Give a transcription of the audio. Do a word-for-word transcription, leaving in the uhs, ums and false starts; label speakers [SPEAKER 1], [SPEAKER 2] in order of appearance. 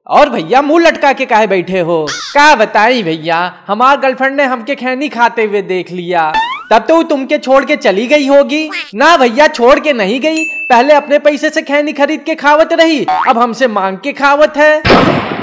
[SPEAKER 1] और भैया मुंह लटका के काहे बैठे हो? क्या बताई भैया, हमार गर्लफ्रेंड ने हमके खैनी खाते हुए देख लिया, तब तो तुमके छोड़ के चली गई होगी। ना भैया, छोड़ के नहीं गई, पहले अपने पैसे से खैनी खरीद के खावत रही, अब हमसे मांग के खावत है।